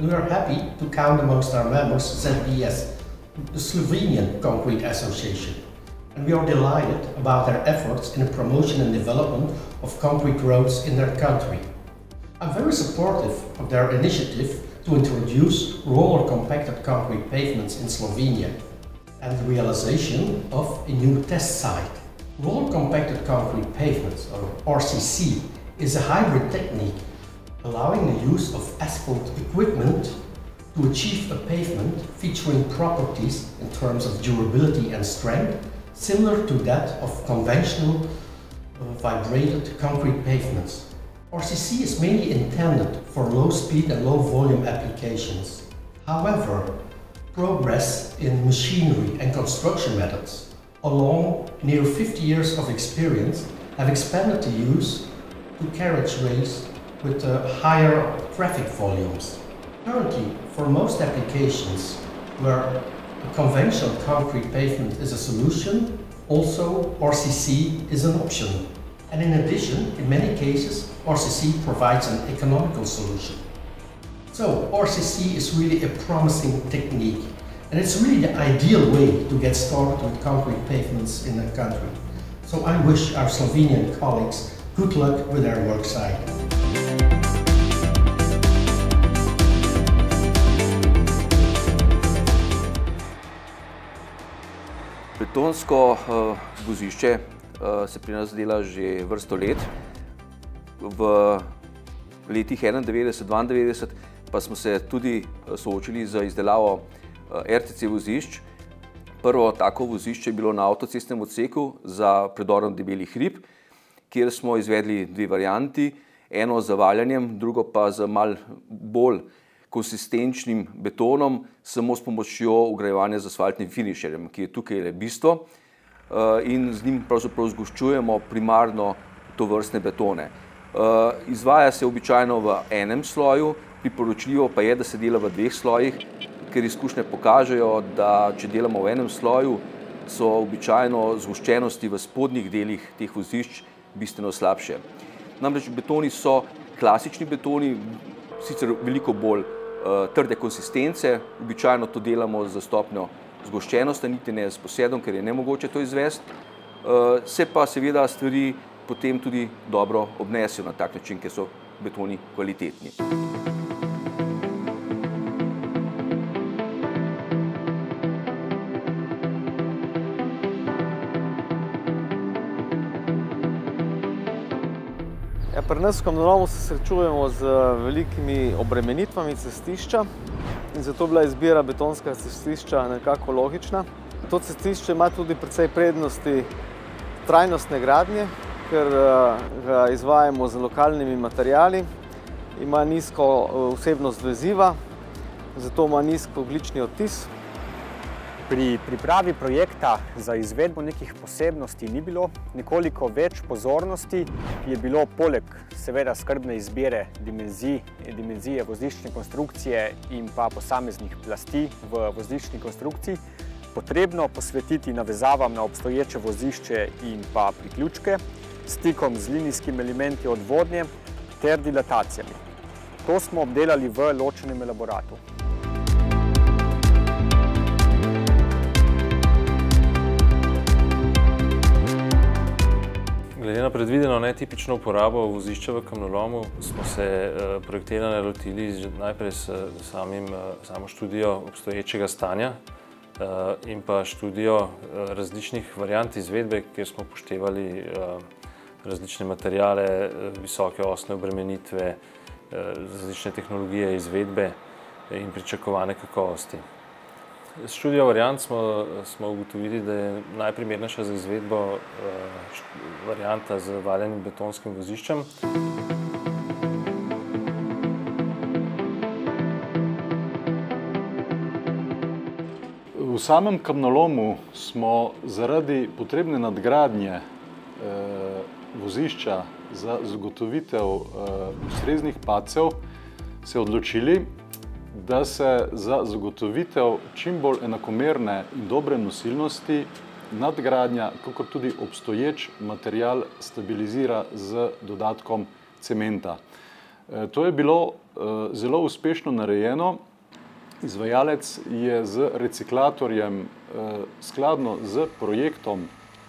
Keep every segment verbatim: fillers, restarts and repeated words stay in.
we are happy to count amongst our members Z B S, the Slovenian Concrete Association. And we are delighted about their efforts in the promotion and development of concrete roads in their country. I'm very supportive of their initiative to introduce roller compacted concrete pavements in Slovenia and the realization of a new test site. Roller compacted concrete pavements, or R C C, is a hybrid technique allowing the use of asphalt equipment to achieve a pavement featuring properties in terms of durability and strength similar to that of conventional uh, vibrated concrete pavements. R C C is mainly intended for low speed and low volume applications. However, progress in machinery and construction methods, along near fifty years of experience, have expanded the use to carriageways with uh, higher traffic volumes. Currently, for most applications where a conventional concrete pavement is a solution, also R C C is an option. And in addition, in many cases, R C C provides an economical solution. So R C C is really a promising technique, and it's really the ideal way to get started with concrete pavements in the country. So I wish our Slovenian colleagues good luck with their work site. Betonsko uh, vozišče uh, se pri nas dela že vrsto let. V letih enaindevetdeset dvaindevetdeset pa smo se tudi soočili z izdelavo uh, R T C vozišč. Prvo tako vozišče je bilo na avtocestnem odseku za predorom Debeli hrib, kjer smo izvedli dve varianti, eno z valjanjem, drugo pa z malo bolj konsistenčnim betonom, samo s pomočjo vgrajevanja z asfaltnim finišerjem, ki je tukaj le bistvo, in z njim pravzaprav zgoščujemo primarno tovrstne betone. Izvaja se običajno v enem sloju, priporočljivo pa je, da se dela v dveh slojih, ker izkušnje pokažejo, da če delamo v enem sloju, so običajno zgoščenosti v spodnjih delih teh vozišč bistveno slabše. Namreč betoni so klasični betoni, sicer veliko bolj uh, trde konsistence, običajno to delamo z stopnjo zgoščenosti, niti ne s posedom, ker je nemogoče to izvesti. Uh, se pa seveda stvari potem tudi dobro obnesijo na tak način, ker so betoni kvalitetni. Pri nas v Kamnolomu se srečujemo z velikimi obremenitvami cestišča in zato je bila izbira betonskega cestišča nekako logična. To cestišče ima tudi precej prednosti trajnostne gradnje, ker ga izvajamo z lokalnimi materiali, ima nizko vsebnost veziva, zato ima nizko ogljični odtis. Pri pripravi projekta za izvedbo nekih posebnosti ni bilo, nekoliko več pozornosti je bilo poleg seveda skrbne izbire dimenzij, dimenzije vozliščne konstrukcije in pa posameznih plasti v vozliščni konstrukciji potrebno posvetiti navezavam na obstoječe vozišče in pa priključke, stikom z linijskimi elementi odvodnje ter dilatacijami. To smo obdelali v ločenem elaboratu. Glede na predvideno netipično uporabo vozišča v Kamnolomu smo se projektiranja lotili najprej s samim, samo študijo obstoječega stanja in pa študijo različnih variant izvedbe, kjer smo upoštevali različne materijale, visoke osne obremenitve, različne tehnologije izvedbe in pričakovane kakovosti. S študijo variant smo, smo ugotovili, da je najprimernejša za izvedbo uh, varianta z valjanim betonskim voziščem. V samem Kamnolomu smo zaradi potrebne nadgradnje eh, vozišča za zagotovitev eh, ustreznih padcev se odločili, da se za zagotovitev čim bolj enakomerne in dobre nosilnosti nadgradnja, kakor tudi obstoječ material stabilizira z dodatkom cementa. To je bilo zelo uspešno narejeno. Izvajalec je z reciklatorjem skladno z projektom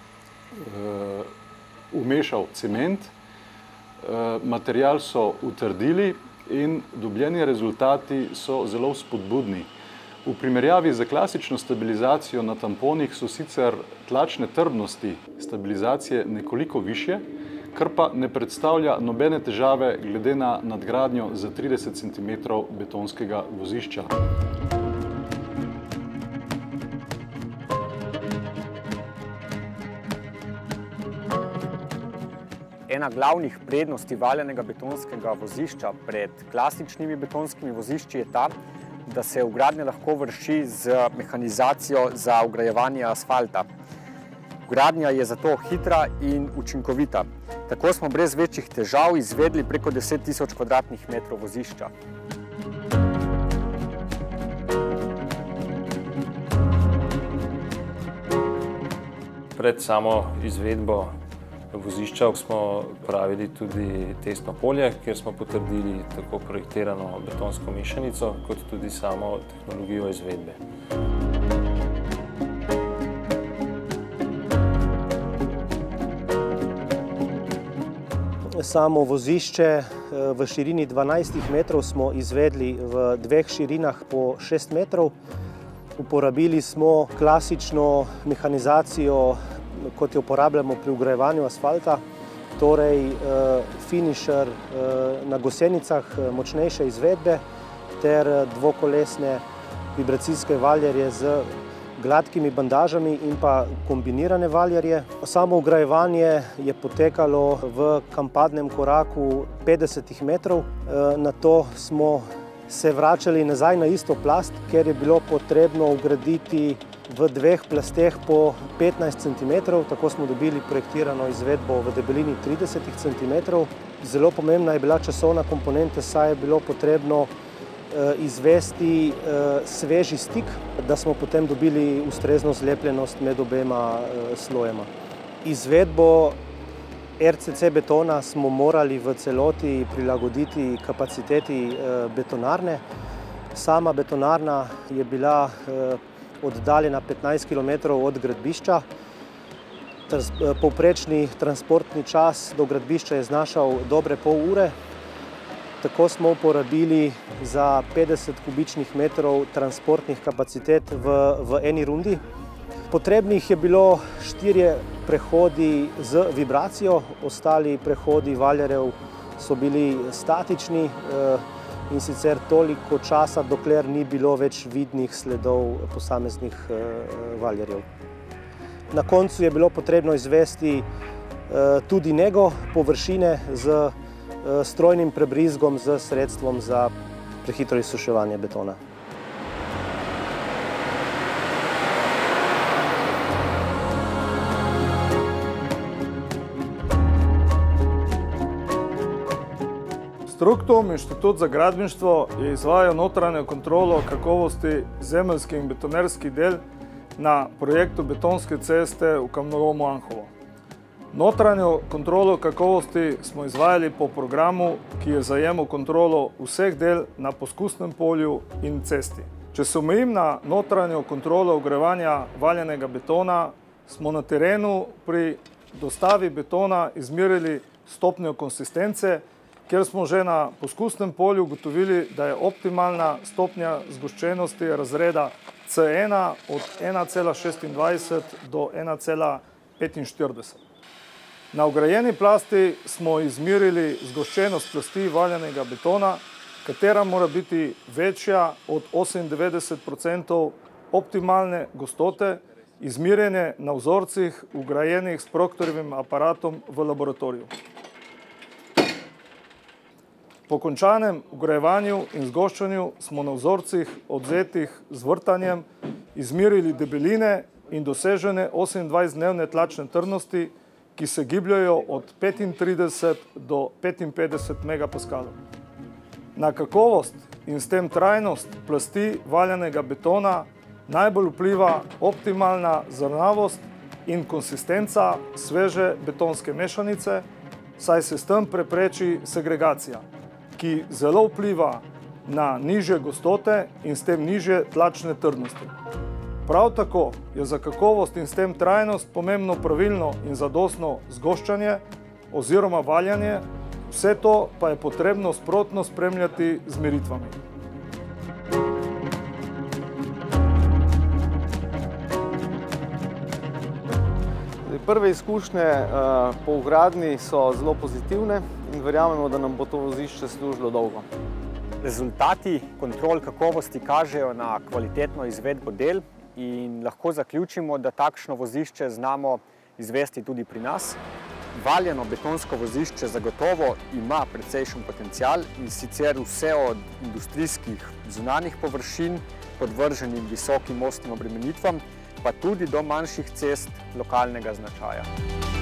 umešal cement, material so utrdili in dobljeni rezultati so zelo spodbudni. V primerjavi z klasično stabilizacijo na tamponih so sicer tlačne trdnosti stabilizacije nekoliko višje, kar pa ne predstavlja nobene težave glede na nadgradnjo za trideset centimetrov betonskega vozišča. Ena glavnih prednosti valjanega betonskega vozišča pred klasičnimi betonskimi vozišči je ta, da se vgradnja lahko vrši z mehanizacijo za vgrajevanje asfalta. Vgradnja je zato hitra in učinkovita. Tako smo brez večjih težav izvedli preko deset tisoč kvadratnih metrov vozišča. Pred samo izvedbo vozišča smo pravili tudi testno polje, kjer smo potrdili tako projektirano betonsko mešanico, kot tudi samo tehnologijo izvedbe. Samo vozišče v širini dvanajst metrov smo izvedli v dveh širinah po šest metrov. Uporabili smo klasično mehanizacijo, kot jo uporabljamo pri vgrajevanju asfalta, torej finisher na gosenicah močnejše izvedbe ter dvokolesne vibracijske valjarje z gladkimi bandažami in pa kombinirane valjarje. Samo vgrajevanje je potekalo v kampadnem koraku petdeset metrov. Nato smo se vračali nazaj na isto plast, ker je bilo potrebno vgraditi v dveh plasteh po petnajst centimetrov, tako smo dobili projektirano izvedbo v debelini trideset centimetrov. Zelo pomembna je bila časovna komponenta, saj je bilo potrebno izvesti sveži stik, da smo potem dobili ustrezno zlepljenost med obema slojema. Izvedbo R C C betona smo morali v celoti prilagoditi kapaciteti betonarne. Sama betonarna je bila oddaljena petnajst kilometrov od gradbišča. Povprečni transportni čas do gradbišča je znašal dobre pol ure. Tako smo uporabili za petdeset kubičnih metrov transportnih kapacitet v, v eni rundi. Potrebnih je bilo štirje prehodi z vibracijo, ostali prehodi valjarjev so bili statični in sicer toliko časa, dokler ni bilo več vidnih sledov posameznih valjarjev. Na koncu je bilo potrebno izvesti tudi nego površine z strojnim prebrizgom z sredstvom za prehitro izsuševanje betona. Struktum, Inštitut za gradbeništvo, je izvajal notranjo kontrolo kakovosti zemeljskih in betonerskih del na projektu betonske ceste v Kamnolomu Anhovo. Notranjo kontrolo kakovosti smo izvajali po programu, ki je zajemal kontrolo vseh del na poskusnem polju in cesti. Če se omejim na notranjo kontrolo vgrajevanja valjanega betona, smo na terenu pri dostavi betona izmerili stopnjo konsistence, kjer smo že na poskusnem polju ugotovili, da je optimalna stopnja zgoščenosti razreda C ena od ena cela šestindvajset do ena cela petinštirideset. Na vgrajeni plasti smo izmerili zgoščenost plasti valjanega betona, katera mora biti večja od osemindevetdeset procentov optimalne gostote, izmerjene na vzorcih vgrajenih s Proctorjevim aparatom v laboratoriju. Po končanem vgrajevanju in zgoščanju smo na vzorcih odvzetih z vrtanjem izmerili debeline in dosežene osemindvajsetdnevne tlačne trdnosti, ki se gibljajo od petintrideset do petinpetdeset megapaskalov. Na kakovost in s tem trajnost plasti valjanega betona najbolj vpliva optimalna zrnavost in konsistenca sveže betonske mešanice, saj se s tem prepreči segregacija. ki zelo vpliva na nižje gostote in s tem nižje tlačne trdnosti. Prav tako je za kakovost in s tem trajnost pomembno pravilno in zadostno zgoščanje oziroma valjanje, vse to pa je potrebno sprotno spremljati z meritvami. Prve izkušnje po vgradnji so zelo pozitivne in verjamemo, da nam bo to vozišče služilo dolgo. Rezultati kontrol kakovosti kažejo na kvalitetno izvedbo del in lahko zaključimo, da takšno vozišče znamo izvesti tudi pri nas. Valjano betonsko vozišče zagotovo ima precejšen potencial in sicer vse od industrijskih zunanjih površin, podvrženim visokim mostnim obremenitvam, pa tudi do manjših cest lokalnega značaja.